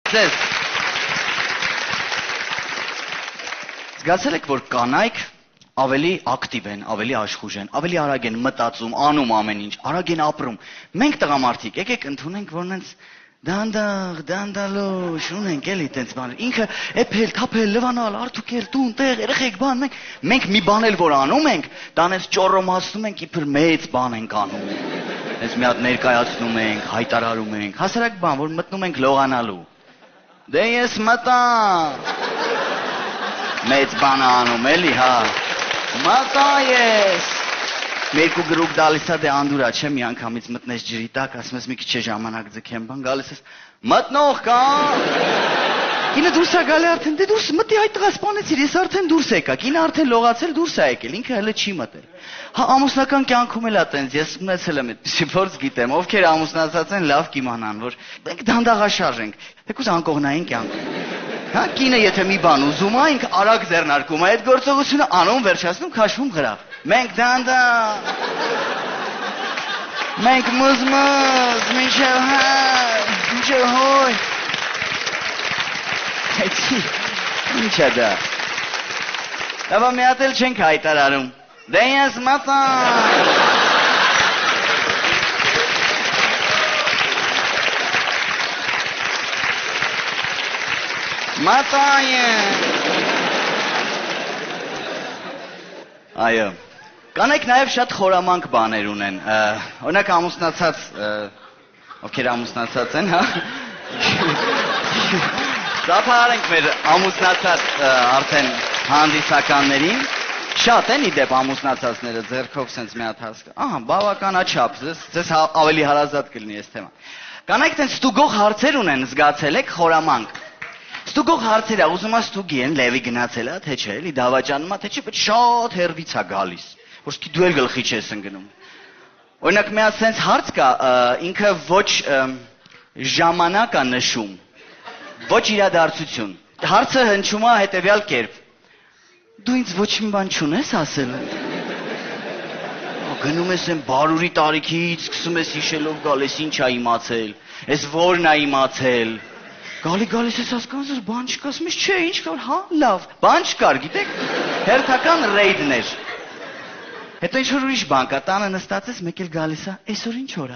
Ձեզ զգացել եք, որ կանայք ավելի ակտիվ են, ավելի աշխուժ են, ավելի արագ են մտածում, անում ամեն ինչ, արագ են ապրում։ Մենք տղամարդիկ, եկեք ընդունենք, որ նենց դանդաղ, դանդալոշ ունենք էլի տենց բաներ։ Ինքը էփել, թափել, լվանալ, արդուկել, տուն, տեղ, երեխեք բան, մենք մի բան էլ որ անում ենք, դա նենց ճոռոմացնում ենք, իբր մեծ բան ենք անում։ Այս մի հատ ներկայացնում ենք, հայտարարում ենք, հասարակ բան, որ մտնում ենք լողանալու։ Դե ես մտա։ Մեծ բան անում էլի, հա։ Մտա ես։ Մերկու գրուկ դալիս է դե անդուրա, չէ, մի անգամից մտնես ջրի տակ, ասում ես մի քիչ ժամանակ ձգեմ, բան գալիս ես, մտնող կա։ Կինը դուրս է գալի արդեն, դե դուրս մտի այդ տղա սպանեցիր, ես արդեն դուրս եկա, կինը արդեն լողացել դուրս է եկել, ինքը հələ չի մտել։ Հա ամուսնական կյանքում էլ է տենց, ես ունեցել եմ այդպիսի փորձ գիտեմ, ովքեր ամուսնացած են, լավ կիմանան, որ մենք դանդաղաշարժ ենք, թեկուզ անկողնային կյանք։ Հա կինը եթե մի բան ուզում է, ինքը արագ ձեռնարկում է այդ գործողությունը, անում, վերջացնում, քաշվում գրավ։ Մենք դանդաղ։ Մենք մզմզ, մինչև հոյ։ Էցի, ինչ է դա։ Լավա մի հատ էլ չենք հայտարարում։ Դե ես մտա։ Մտա ես։ Այո։ Կանայք նաև շատ խորամանկ բաներ ունեն։ Օրինակ ամուսնացած, ովքեր ամուսնացած են, հա։ Ծափահարենք մեր ամուսնացած արդեն հանդիսականներին։ Շատ են իդեպ ամուսնացածները ձեռքով սենց մի հատ հասկա։ Ահա, բավականաչափ, ձեզ ավելի հարազատ կլինի այս թեման։ Կանայք տենց ստուգող հարցեր ունեն, զգացել եք խորամանկ։ Ստուգող հարցեր է, ուզում է ստուգի են, լևի գնացել է, թե չէ, էլի դավաճանում է, թե չէ, բայց շատ հեռվից է գալիս։ Որ դու էլ գլխի չես ընկնում։ Օրինակ մի հատ սենց հարց կա, ինքը ոչ ժամանակ է նշում, ոչ իրադարձություն։ Հարցը հնչում է հետևյալ կերպ. Դու ինձ ոչ մի բան չունես ասել։ Գնում ես այն բարուրի տարիքից, սկսում ես հիշելով գալիս ինչ է իմացել, ես որն է իմացել։ Գալիս ես հասկանում ես բան չկա, ասում ես չէ, ինչ կար, հա, լավ, բան չկար, գիտեք, հերթական ռեյդներ։ Հետո ինչ-որ ուրիշ բան կա, տանը նստած ես, մեկ էլ գալիս է, այսօր ինչ օր է։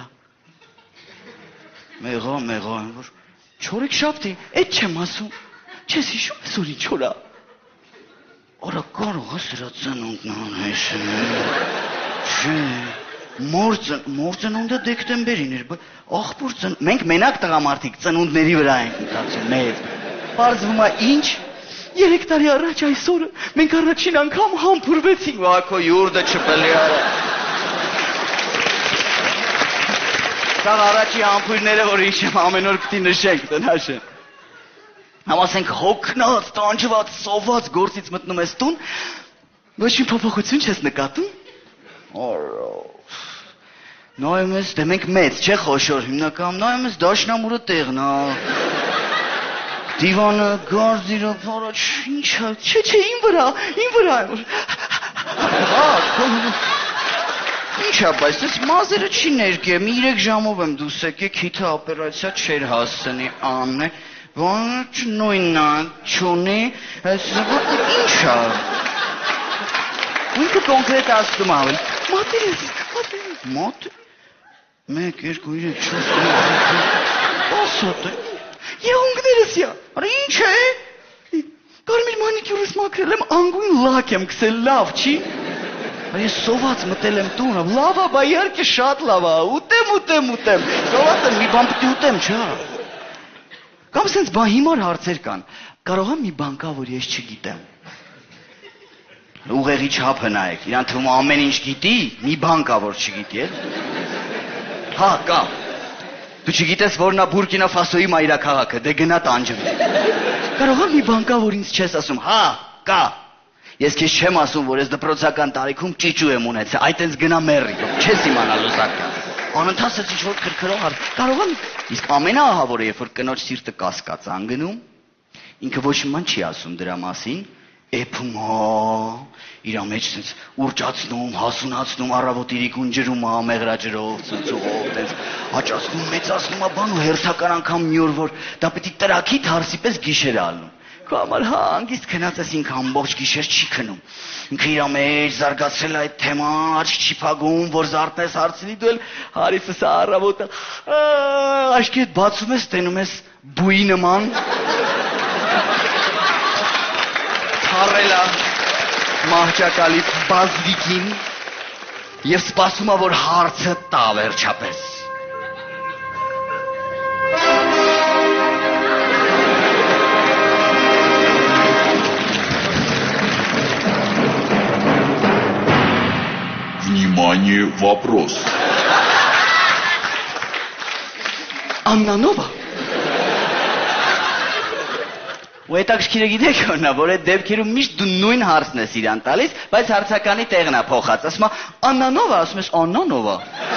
Մեղա, որ չորեքշաբթի, էդ չեմ ասում, չես հիշում այսօր ինչ օր է։ Արա կարող է սրա ծնունդն անհեսել։ Չէ, մոր ծնունդը դեկտեմբերին էր, աղբոր ծնունդ, մենք մենակ տղամարդիկ ծնունդների վրա ենք մտածում, մեծ։ Պարզվում է ինչ։ 3 տարի առաջ այսօրը մենք առաջին անգամ համբուրվեցինք, վակո յուրդը չպելի արա։ Սա առաջի համբույրները, որ ինչ եմ ամեն օր պիտի նշենք, տնաշեն։ Համասենք հոգնած, տանջված, սոված գործից մտնում ես տուն, ոչ մի փոփոխություն չես նկատում։ Նայում ես, դե մենք մեծ, չէ խոշոր հիմնական, նայում ես դաշնամուրը տեղն է։ Դիվանը, գարզիրը, առաջ, ինչ է, չէ, իմ վրա է։ Ինչ է, բայց ես մազերը չի ներկեմ, 3 ժամով եմ դուս եկեք, հիթը ապերացիա չեր հասցնի, ամն է, բանը նույնն է, չունի, ինչ է։ Ինքը կոնկրետ ասում ավել, մատեր, 1, 2, 3, 4, 5, 10 Եղունգներս յա, արա ինչ է, կարմիր մանիկյուրս մաքրել եմ, անգույն լակ եմ կսել, լավ չի, ես սոված մտել եմ տուն, լավ է, բա իհարկե շատ լավ է, ուտեմ, սոված եմ, մի բան պտի ուտեմ, չա, կամ սենց բան հիմար հարցեր կան, կարող եմ մի բան կա, որ ես չգիտեմ, ուղեղի չափը նայեք, իրան թվում ամեն ինչ գիտի, մի բան կա, որ չգիտի, հա, կա, դու չգիտես որն է Բուրկինա Ֆասոյի մայրաքաղաքը, դե գնա տանջվի։ Կարող է մի բան կա, որ ինձ չես ասում, հա, կա։ Ես քեզ չեմ ասում, որ ես դպրոցական տարիքում ճիճու եմ ունեցել, այդ ինձ գնա մեռի, չես իմանալու զակը։ Անընդհատ ինչ-որ քրքրող կարող եմ, իսկ ամենաահավորը, երբ որ կնոջ սիրտը կասկած անգնում, ինքը ոչ մի բան չի ասում դրա մասին, Էփում իր մեջ sense ուրճացնում, հասունացնում, առավոտ իրիկուն ջրում, մեղրաջրով, ծծողով, տենց հաճացնում, մեծացնում, բան ու հերթական անգամ մի օր որ դա պետք է տրակի թարսի պես գիշեր ալնում։ Քո համար հանգիստ քնած ես ինքը ամբողջ գիշեր չի քնում։ Ինքը իր մեջ զարգացրել այդ թեման, աչք չի փակում, որ զարթնես հարցնի դու էլ հարիֆս առավոտը աչքիդ բացում ես, տենում ես բույի նման։ Թարելա մահճակալից բազվիկին եւ սպասում է որ հարցը տա վերջապես։ Внимание, вопрос. Աննա Նովա։ Ու այդ ակշքիրը գիտեք որնա, որ այդ դեպքերում միշտ դու նույն հարցն ես իրան տալիս, բայց հարցականի տեղն է փոխած, ասում է Աննա Նովա, ասում ես Աննա Նովա։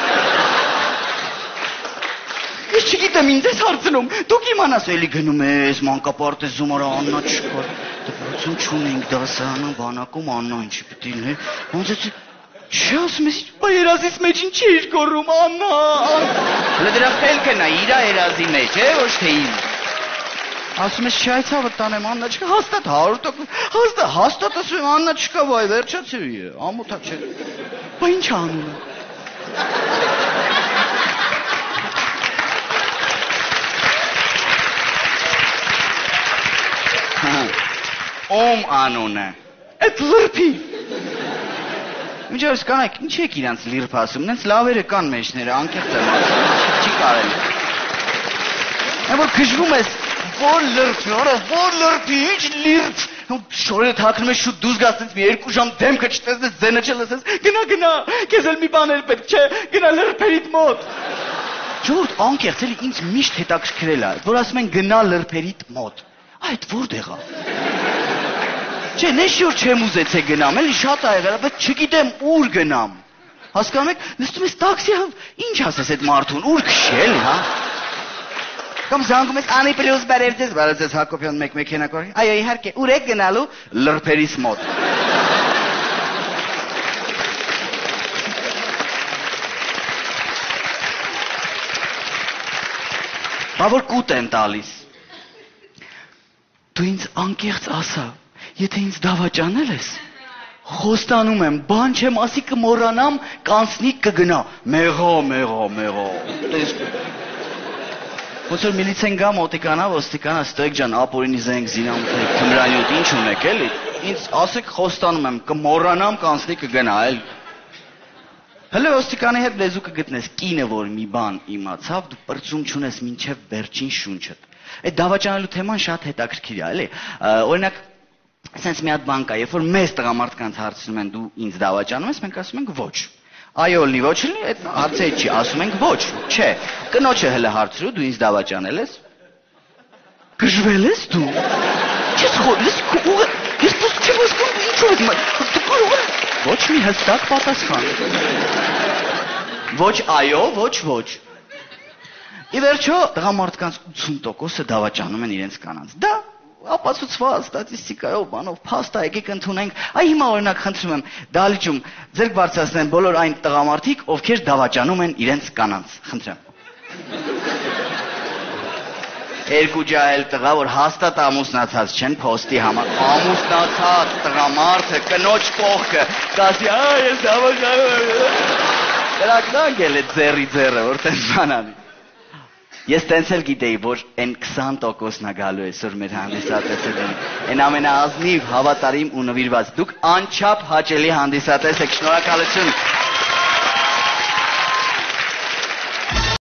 Ես չգիտեմ ինձ ես հարցնում, դուք իմանաս էլի գնում ես, մանկապարտեզում արա Աննա չկար, դպրոցում չունենք դասարանում, բանակում Աննա ինչի պիտի լինի, ոնց է Չէ, ասում ես, բա երազից մեջ ինչ էիր կորում, Աննա։ Հələ դրա խելքն է, իրա երազի մեջ, ոչ թե իմ։ Ասում ես, չէ, ցավը տանեմ, Աննա չկա, հաստատ 100%, հաստատ ասում եմ, Աննա չկա, վայ, վերջացրի է, ամոթա չէ։ Բա ինչ անունը։ Ում անունը։ Այդ լրպի։ Ինչպես կանեք, ինչ եք իրանց լիրբ ասում, նենց լավերը կան մեջները, անկեղծ եմ ասում, չի կարելի։ Այն որ քժվում ես, որ լրբի, որ լրբի, ինչ լիրբ, շորերը թաքնում ես շուտ դուրս գաս, մի 2 ժամ դեմքը չտեսնես, ձենը չլսես, գնա, քեզ էլ մի բան էլ պետք չէ, գնա լրբերիդ մոտ։ Ժողովուրդ, անկեղծ էլի ինձ միշտ հետաքրքրել է, որ ասում են գնա լրբերիդ մոտ։ Այդ որտեղ է։ Չէ, նեշյոր չեմ ուզեցե գնամ, էլի շատ ա եղել, բայց չգիտեմ ուր գնամ։ Հասկանում եք, նստում ես տաքսի, ինչ ասես այդ մարդուն, ուր քշել, հա։ Կամ զանգում ես Անի պլյուս բարև ձեզ Հակոբյան մեկ մեքենա կորի։ Այո, իհարկե, ուր եք գնալու լրբերիս մոտ։ Բա որ կուտ են տալիս։ Դու ինձ անկեղծ ասա։ Եթե ինձ դավաճանել ես, խոստանում եմ, բան չեմ ասի կմոռանամ, կանցնի կգնա, մեղո։ Ոնց որ միլիցեն գա մոտիկանա, ոստիկանա, ստոյք ջան, ապորինի զենք զինամթեք, թմրանյութ, ինչ ունեք էլի, ինձ ասեք խոստանում եմ, կմոռանամ, կանցնի կգնա, էլ։ Հələ ոստիկանի հետ լեզու կգտնես, կինը որ մի բան իմացավ, դու պրծում չունես մինչև վերջին շունչդ։ Այդ դավաճանելու թեման շատ հետաքրքիր է, էլի, օրինակ Սենց մի հատ բան կա, երբ որ մեզ տղամարդկանց հարցնում են դու ինձ դավաճանում ես, մենք ասում ենք ոչ։ Այո, լի ոչ լի, այդ հարցը չի, ասում ենք ոչ, չէ։ Կնոջը հələ հարցրու, դու ինձ դավաճանել ես։ Գժվել ես դու։ Չես խորես, ես դուք չեմ ասում, ինչու եք դու կարող ես։ Ոչ մի հստակ պատասխան։ Ոչ այո, ոչ։ Ի վերջո, տղամարդկանց 80%-ը դավաճանում են իրենց կանանց։ Դա ապացուցված ստատիստիկայով բանով փաստա եկեք ընդունենք այ հիմա օրինակ խնդրում եմ դալիճում ձեր բարձրացնեն բոլոր այն տղամարդիկ ովքեր դավաճանում են իրենց կանանց խնդրեմ երկու ջահել տղա որ հաստատ ամուսնացած չեն փոստի համար ամուսնացած տղամարդը կնոջ կողքը կասի ես դավաճանում եմ դրանք էլ է ձեռը որտեղ բանան Ես տենց էլ գիտեի, որ այն 20%-ն է գալու այսօր մեր հանդիսատեսերին, այն ամենաազնիվ, հավատարիմ ու նվիրված։ Դուք անչափ հաճելի հանդիսատես եք, շնորհակալություն։